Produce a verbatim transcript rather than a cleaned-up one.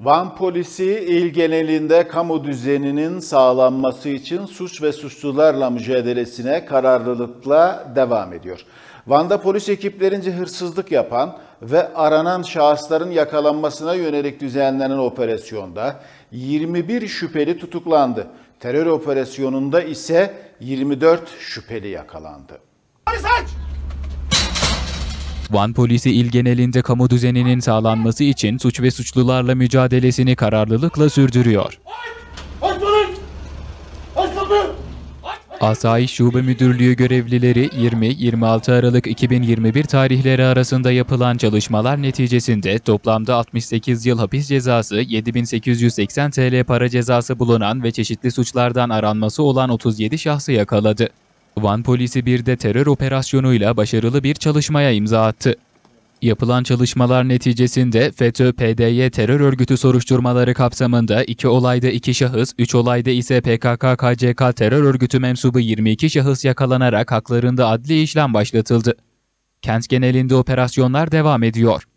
Van polisi il genelinde kamu düzeninin sağlanması için suç ve suçlularla mücadelesine kararlılıkla devam ediyor. Van'da polis ekiplerince hırsızlık yapan ve aranan şahısların yakalanmasına yönelik düzenlenen operasyonda yirmi bir şüpheli tutuklandı. Terör operasyonunda ise yirmi dört şüpheli yakalandı. Van polisi il genelinde kamu düzeninin sağlanması için suç ve suçlularla mücadelesini kararlılıkla sürdürüyor. Asayiş Şube Müdürlüğü görevlileri yirmi yirmi altı Aralık iki bin yirmi bir tarihleri arasında yapılan çalışmalar neticesinde toplamda altmış sekiz yıl hapis cezası, yedi bin sekiz yüz seksen TL para cezası bulunan ve çeşitli suçlardan aranması olan otuz yedi şahsı yakaladı. Van polisi bir de terör operasyonuyla başarılı bir çalışmaya imza attı. Yapılan çalışmalar neticesinde FETÖ-P D Y terör örgütü soruşturmaları kapsamında iki olayda iki şahıs, üç olayda ise P K K K C K terör örgütü mensubu yirmi iki şahıs yakalanarak haklarında adli işlem başlatıldı. Kent genelinde operasyonlar devam ediyor.